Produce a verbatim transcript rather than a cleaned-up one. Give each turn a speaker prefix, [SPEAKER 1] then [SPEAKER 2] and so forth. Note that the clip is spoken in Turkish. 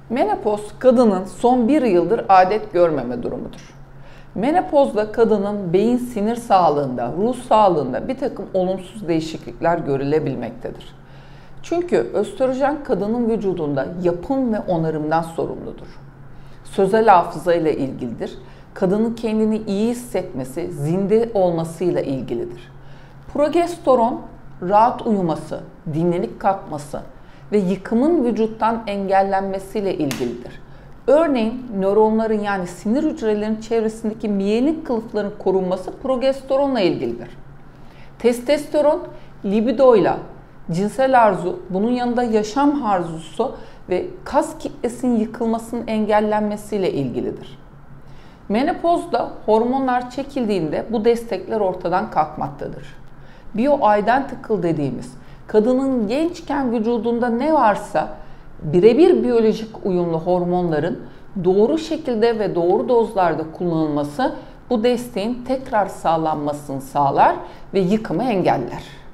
[SPEAKER 1] Menopoz, kadının son bir yıldır adet görmeme durumudur. Menopozda kadının beyin sinir sağlığında, ruh sağlığında bir takım olumsuz değişiklikler görülebilmektedir. Çünkü östrojen kadının vücudunda yapım ve onarımdan sorumludur. Sözel hafıza ile ilgilidir. Kadının kendini iyi hissetmesi, zinde olmasıyla ilgilidir. Progesteron, rahat uyuması, dinlenip kalkması ve yıkımın vücuttan engellenmesiyle ilgilidir. Örneğin nöronların yani sinir hücrelerinin çevresindeki miyelik kılıfların korunması progesteronla ilgilidir. Testosteron, libidoyla, cinsel arzu, bunun yanında yaşam arzusu ve kas kitlesinin yıkılmasının engellenmesiyle ilgilidir. Menopozda hormonlar çekildiğinde bu destekler ortadan kalkmaktadır. Bioidentical dediğimiz, kadının gençken vücudunda ne varsa birebir biyolojik uyumlu hormonların doğru şekilde ve doğru dozlarda kullanılması bu desteğin tekrar sağlanmasını sağlar ve yıkımı engeller.